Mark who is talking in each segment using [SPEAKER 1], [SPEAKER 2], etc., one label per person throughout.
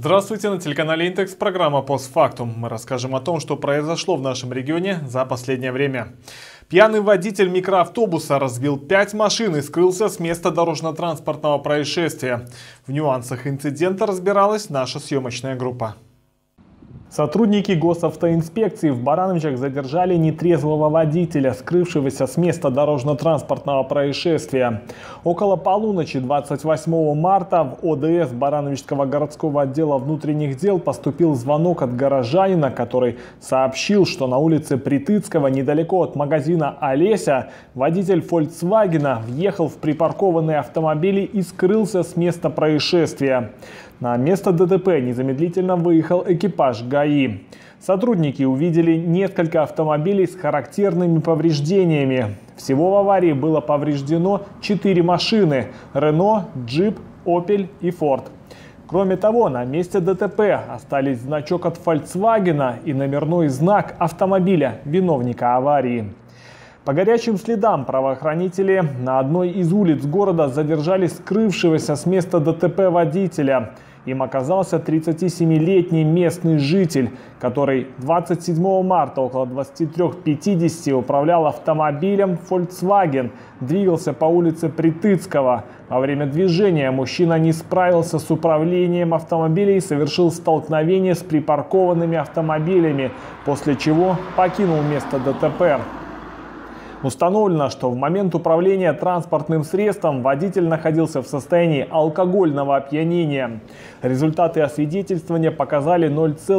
[SPEAKER 1] Здравствуйте, на телеканале Интекс, программа «Постфактум». Мы расскажем о том, что произошло в нашем регионе за последнее время. Пьяный водитель микроавтобуса разбил 5 машин и скрылся с места дорожно-транспортного происшествия. В нюансах инцидента разбиралась наша съемочная группа. Сотрудники госавтоинспекции в Барановичах задержали нетрезвого водителя, скрывшегося с места дорожно-транспортного происшествия. Около полуночи 28 марта в ОДС Барановичского городского отдела внутренних дел поступил звонок от горожанина, который сообщил, что на улице Притыцкого, недалеко от магазина «Олеся», водитель «Фольксвагена» въехал в припаркованные автомобили и скрылся с места происшествия. На место ДТП незамедлительно выехал экипаж ГАИ. Сотрудники увидели несколько автомобилей с характерными повреждениями. Всего в аварии было повреждено 4 машины – Рено, Джип, Опель и Форд. Кроме того, на месте ДТП остались значок от Фольксвагена и номерной знак автомобиля виновника аварии. По горячим следам правоохранители на одной из улиц города задержали скрывшегося с места ДТП водителя. Им оказался 37-летний местный житель, который 27 марта около 23:50 управлял автомобилем Volkswagen, двигался по улице Притыцкого. Во время движения мужчина не справился с управлением автомобиля и совершил столкновение с припаркованными автомобилями, после чего покинул место ДТП. Установлено, что в момент управления транспортным средством водитель находился в состоянии алкогольного опьянения. Результаты освидетельствования показали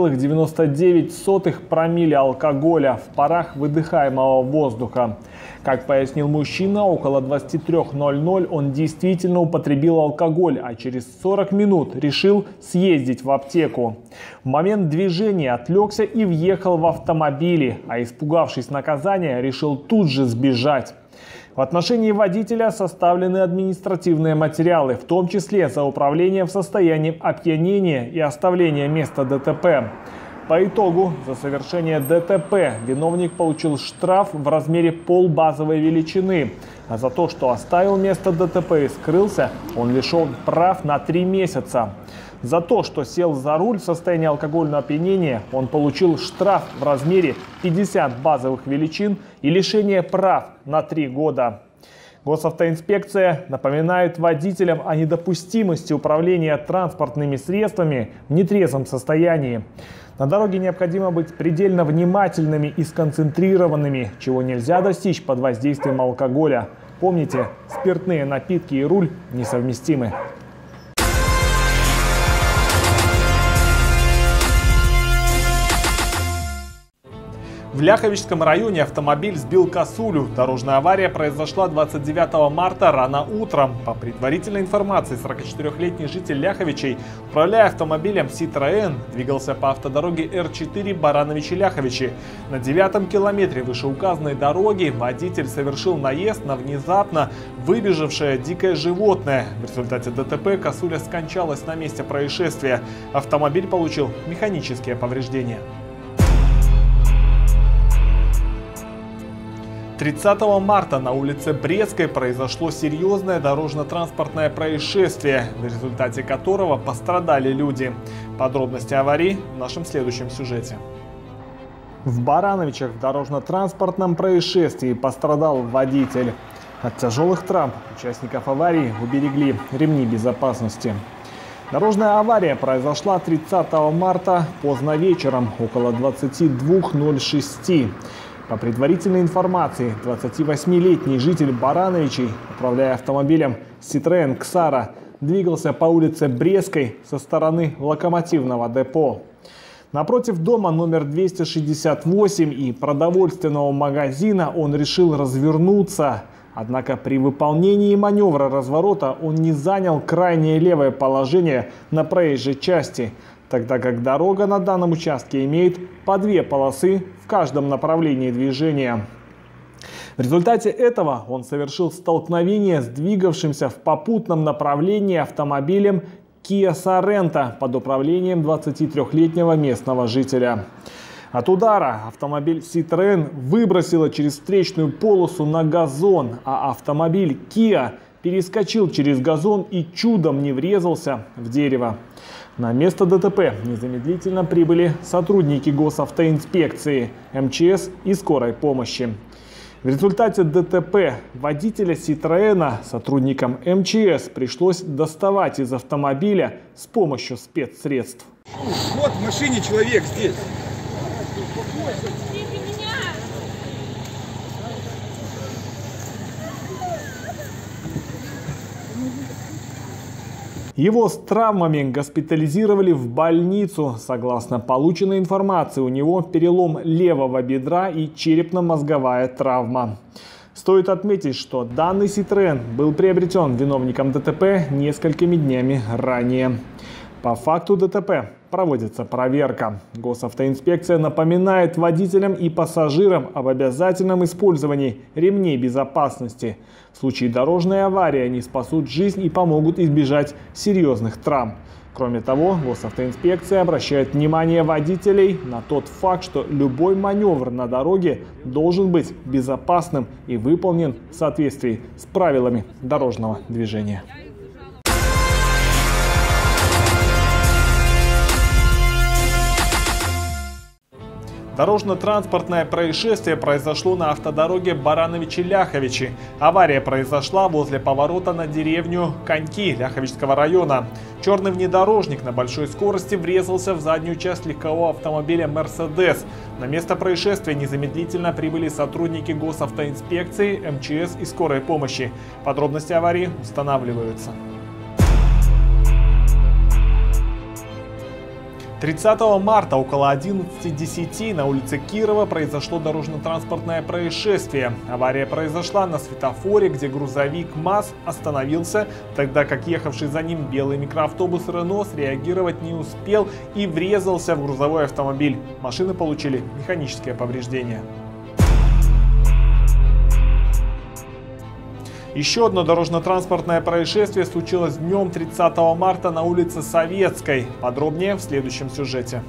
[SPEAKER 1] 0,99 промилле алкоголя в парах выдыхаемого воздуха. Как пояснил мужчина, около 23:00 он действительно употребил алкоголь, а через 40 минут решил съездить в аптеку. В момент движения отвлекся и въехал в автомобиле, а испугавшись наказания, решил тут же сбежать. В отношении водителя составлены административные материалы, в том числе за управление в состоянии опьянения и оставление места ДТП. По итогу за совершение ДТП виновник получил штраф в размере полбазовой величины, а за то, что оставил место ДТП и скрылся, он лишен прав на 3 месяца. За то, что сел за руль в состоянии алкогольного опьянения, он получил штраф в размере 50 базовых величин и лишение прав на 3 года. Госавтоинспекция напоминает водителям о недопустимости управления транспортными средствами в нетрезвом состоянии. На дороге необходимо быть предельно внимательными и сконцентрированными, чего нельзя достичь под воздействием алкоголя. Помните, спиртные напитки и руль несовместимы. В Ляховичском районе автомобиль сбил косулю. Дорожная авария произошла 29 марта рано утром. По предварительной информации, 44-летний житель Ляховичей, управляя автомобилем Citroën, двигался по автодороге Р4 Барановичи-Ляховичи. На 9-м километре вышеуказанной дороги водитель совершил наезд на внезапно выбежавшее дикое животное. В результате ДТП косуля скончалась на месте происшествия. Автомобиль получил механические повреждения. 30 марта на улице Брестской произошло серьезное дорожно-транспортное происшествие, в результате которого пострадали люди. Подробности аварии в нашем следующем сюжете. В Барановичах в дорожно-транспортном происшествии пострадал водитель. От тяжелых травм участников аварии уберегли ремни безопасности. Дорожная авария произошла 30 марта поздно вечером, около 22:06. По предварительной информации, 28-летний житель Барановичей, управляя автомобилем Citroën Xara, двигался по улице Брестской со стороны локомотивного депо. Напротив дома номер 268 и продовольственного магазина он решил развернуться. Однако при выполнении маневра разворота он не занял крайнее левое положение на проезжей части, тогда как дорога на данном участке имеет по 2 полосы в каждом направлении движения. В результате этого он совершил столкновение с двигавшимся в попутном направлении автомобилем Kia Sorento под управлением 23-летнего местного жителя. От удара автомобиль Citroën выбросило через встречную полосу на газон, а автомобиль Kia перескочил через газон и чудом не врезался в дерево. На место ДТП незамедлительно прибыли сотрудники госавтоинспекции, МЧС и скорой помощи. В результате ДТП водителя Citroёна сотрудникам МЧС пришлось доставать из автомобиля с помощью спецсредств.
[SPEAKER 2] Вот в машине человек здесь.
[SPEAKER 1] Его с травмами госпитализировали в больницу. Согласно полученной информации, у него перелом левого бедра и черепно-мозговая травма. Стоит отметить, что данный Citroёn был приобретен виновником ДТП несколькими днями ранее. По факту ДТП проводится проверка. Госавтоинспекция напоминает водителям и пассажирам об обязательном использовании ремней безопасности. В случае дорожной аварии они спасут жизнь и помогут избежать серьезных травм. Кроме того, госавтоинспекция обращает внимание водителей на тот факт, что любой маневр на дороге должен быть безопасным и выполнен в соответствии с правилами дорожного движения. Дорожно-транспортное происшествие произошло на автодороге Барановичи-Ляховичи. Авария произошла возле поворота на деревню Коньки Ляховичского района. Черный внедорожник на большой скорости врезался в заднюю часть легкового автомобиля «Мерседес». На место происшествия незамедлительно прибыли сотрудники госавтоинспекции, МЧС и скорой помощи. Подробности аварии устанавливаются. 30 марта около 11:10 на улице Кирова произошло дорожно-транспортное происшествие. Авария произошла на светофоре, где грузовик МАЗ остановился, тогда как ехавший за ним белый микроавтобус Рено среагировать не успел и врезался в грузовой автомобиль. Машины получили механические повреждения. Еще одно дорожно-транспортное происшествие случилось днем 30 марта на улице Советской. Подробнее в следующем сюжете.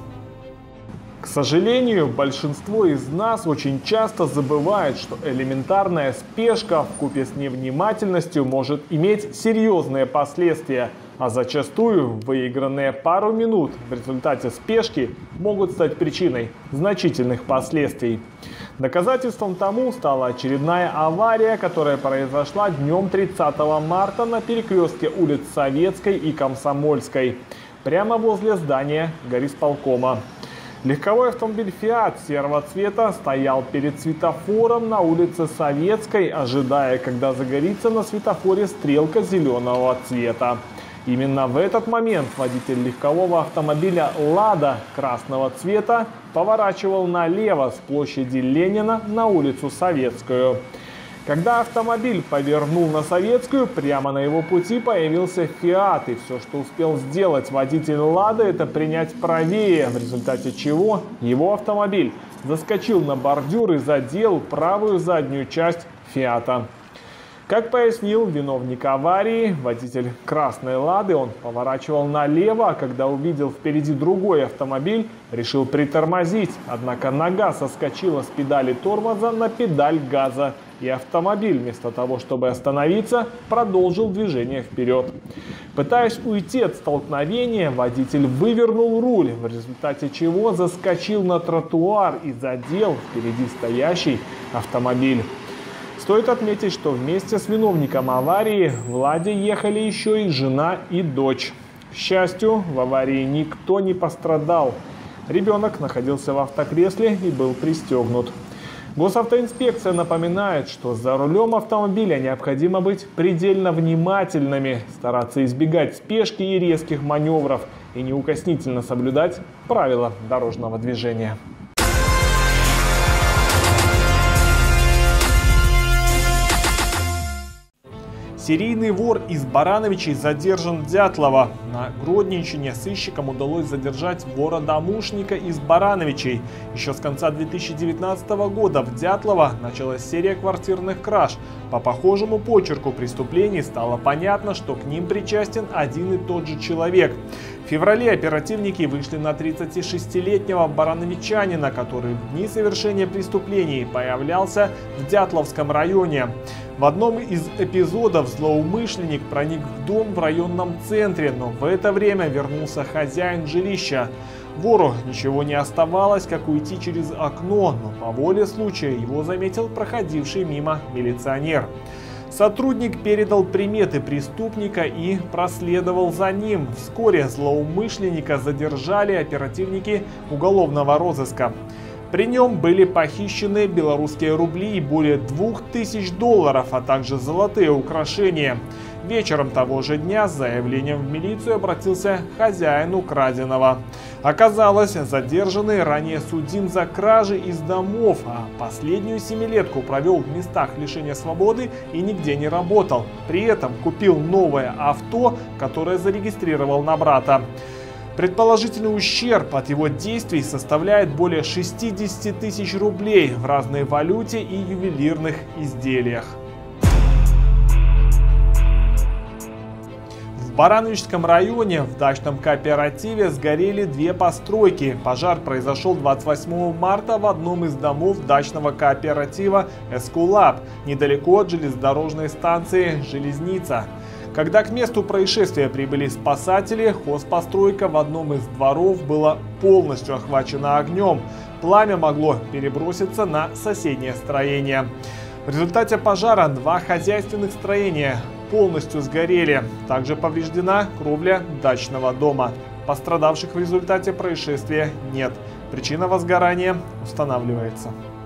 [SPEAKER 1] К сожалению, большинство из нас очень часто забывает, что элементарная спешка вкупе с невнимательностью может иметь серьезные последствия, а зачастую выигранные пару минут в результате спешки могут стать причиной значительных последствий. Доказательством тому стала очередная авария, которая произошла днем 30 марта на перекрестке улиц Советской и Комсомольской, прямо возле здания горисполкома. Легковой автомобиль Fiat серого цвета стоял перед светофором на улице Советской, ожидая, когда загорится на светофоре стрелка зеленого цвета. Именно в этот момент водитель легкового автомобиля «Лада» красного цвета поворачивал налево с площади Ленина на улицу Советскую. Когда автомобиль повернул на Советскую, прямо на его пути появился «Фиат», и все, что успел сделать водитель «Лады», это принять правее, в результате чего его автомобиль заскочил на бордюр и задел правую заднюю часть «Фиата». Как пояснил виновник аварии, водитель красной «Лады», он поворачивал налево, а когда увидел впереди другой автомобиль, решил притормозить. Однако нога соскочила с педали тормоза на педаль газа, и автомобиль вместо того, чтобы остановиться, продолжил движение вперед. Пытаясь уйти от столкновения, водитель вывернул руль, в результате чего заскочил на тротуар и задел впереди стоящий автомобиль. Стоит отметить, что вместе с виновником аварии в «Ладе» ехали еще и жена и дочь. К счастью, в аварии никто не пострадал. Ребенок находился в автокресле и был пристегнут. Госавтоинспекция напоминает, что за рулем автомобиля необходимо быть предельно внимательными, стараться избегать спешки и резких маневров и неукоснительно соблюдать правила дорожного движения. Серийный вор из Барановичей задержан в Дятлово. На Гродненщине сыщикам удалось задержать вора-домушника из Барановичей. Еще с конца 2019 года в Дятлово началась серия квартирных краж. По похожему почерку преступлений стало понятно, что к ним причастен один и тот же человек. феврале оперативники вышли на 36-летнего барановичанина, который в дни совершения преступлений появлялся в Дятловском районе. В одном из эпизодов злоумышленник проник в дом в районном центре, но в это время вернулся хозяин жилища. Вору ничего не оставалось, как уйти через окно, но по воле случая его заметил проходивший мимо милиционер. Сотрудник передал приметы преступника и проследовал за ним. Вскоре злоумышленника задержали оперативники уголовного розыска. При нем были похищены белорусские рубли и более $2000, а также золотые украшения. Вечером того же дня с заявлением в милицию обратился хозяин украденного. Оказалось, задержанный ранее судим за кражи из домов, а последнюю семилетку провел в местах лишения свободы и нигде не работал. При этом купил новое авто, которое зарегистрировал на брата. Предположительный ущерб от его действий составляет более 60 тысяч рублей в разной валюте и ювелирных изделиях. В Барановичском районе в дачном кооперативе сгорели две постройки. Пожар произошел 28 марта в одном из домов дачного кооператива «Эскулап», недалеко от железнодорожной станции «Железница». Когда к месту происшествия прибыли спасатели, хозпостройка в одном из дворов была полностью охвачена огнем. Пламя могло переброситься на соседнее строение. В результате пожара два хозяйственных строения полностью сгорели. Также повреждена кровля дачного дома. Пострадавших в результате происшествия нет. Причина возгорания устанавливается.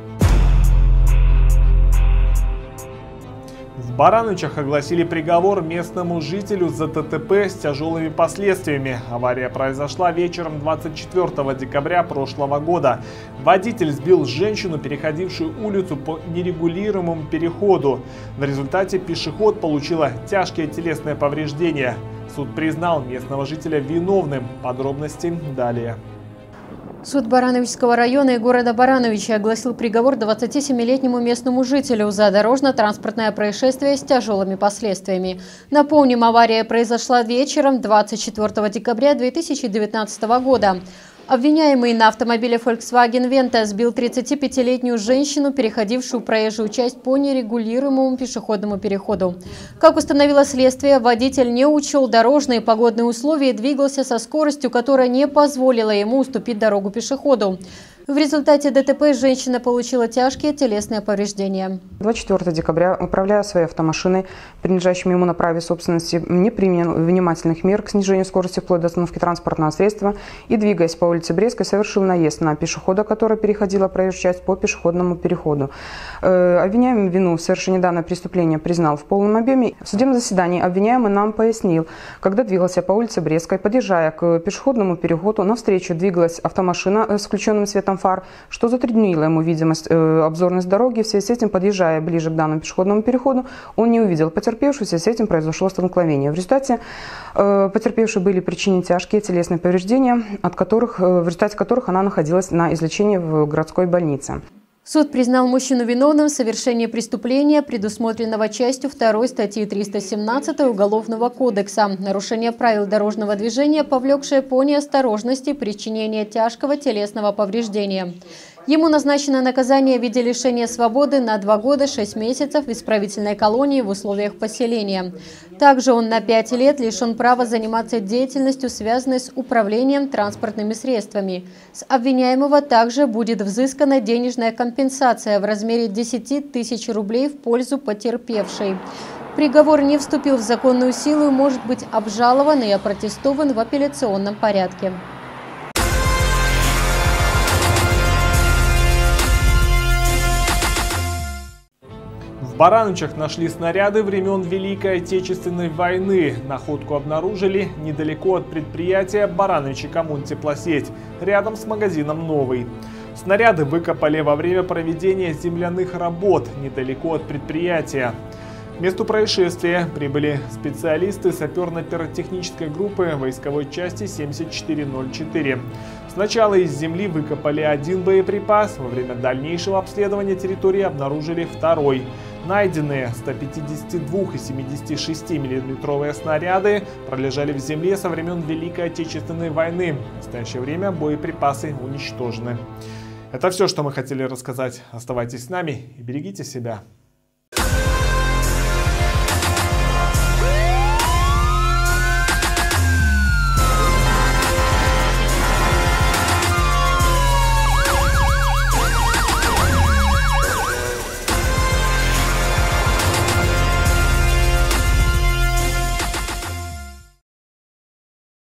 [SPEAKER 1] В Барановичах огласили приговор местному жителю за ДТП с тяжелыми последствиями. Авария произошла вечером 24 декабря прошлого года. Водитель сбил женщину, переходившую улицу по нерегулируемому переходу. В результате пешеход получила тяжкие телесные повреждения. Суд признал местного жителя виновным. Подробности далее.
[SPEAKER 3] Суд Барановичского района и города Барановича огласил приговор 27-летнему местному жителю за дорожно-транспортное происшествие с тяжелыми последствиями. Напомним, авария произошла вечером 24 декабря 2019 года. Обвиняемый на автомобиле Volkswagen Venta сбил 35-летнюю женщину, переходившую проезжую часть по нерегулируемому пешеходному переходу. Как установило следствие, водитель не учел дорожные и погодные условия и двигался со скоростью, которая не позволила ему уступить дорогу пешеходу. В результате ДТП женщина получила тяжкие телесные повреждения.
[SPEAKER 4] 24 декабря, управляя своей автомашиной, принадлежащей ему на праве собственности, не принял внимательных мер к снижению скорости вплоть до остановки транспортного средства и, двигаясь по улице Брестской, совершил наезд на пешехода, который переходила проезжую часть по пешеходному переходу. Обвиняемый вину в совершении данного преступления признал в полном объеме. В судебном заседании обвиняемый нам пояснил, когда двигался по улице Брестской, подъезжая к пешеходному переходу, навстречу двигалась автомашина с включенным светом фар, что затруднило ему видимость, обзорность дороги. В связи с этим, подъезжая ближе к данному пешеходному переходу, он не увидел потерпевшую, в связи с этим произошло столкновение. В результате потерпевшей были причинены тяжкие телесные повреждения, в результате которых она находилась на излечении в городской больнице.
[SPEAKER 3] Суд признал мужчину виновным в совершении преступления, предусмотренного частью 2 статьи 317 Уголовного кодекса «Нарушение правил дорожного движения, повлекшее по неосторожности причинение тяжкого телесного повреждения». Ему назначено наказание в виде лишения свободы на 2 года 6 месяцев в исправительной колонии в условиях поселения. Также он на 5 лет лишен права заниматься деятельностью, связанной с управлением транспортными средствами. С обвиняемого также будет взыскана денежная компенсация в размере 10 тысяч рублей в пользу потерпевшей. Приговор не вступил в законную силу и может быть обжалован и опротестован в апелляционном порядке.
[SPEAKER 1] В Барановичах нашли снаряды времен Великой Отечественной войны. Находку обнаружили недалеко от предприятия Барановичи Коммунтеплосеть, рядом с магазином «Новый». Снаряды выкопали во время проведения земляных работ недалеко от предприятия. К месту происшествия прибыли специалисты саперно-пиротехнической группы войсковой части 7404. Сначала из земли выкопали один боеприпас, во время дальнейшего обследования территории обнаружили второй. Найденные 152 и 76 миллиметровые снаряды пролежали в земле со времен Великой Отечественной войны. В настоящее время боеприпасы уничтожены. Это все, что мы хотели рассказать. Оставайтесь с нами и берегите себя.